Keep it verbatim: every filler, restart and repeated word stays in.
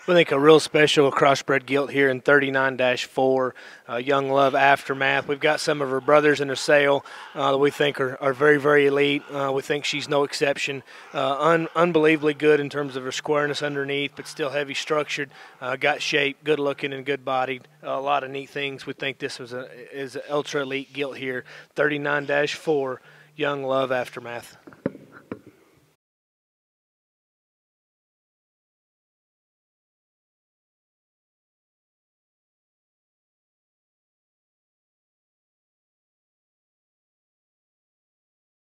We think a real special crossbred gilt here in thirty-nine dash four, uh, Young Love Aftermath. We've got some of her brothers in the sale uh, that we think are, are very, very elite. Uh, we think she's no exception. Uh, un- unbelievably good in terms of her squareness underneath, but still heavy structured, uh, got shape, good looking and good bodied. Uh, a lot of neat things. We think this was a is an ultra elite gilt here, thirty-nine dash four, Young Love Aftermath.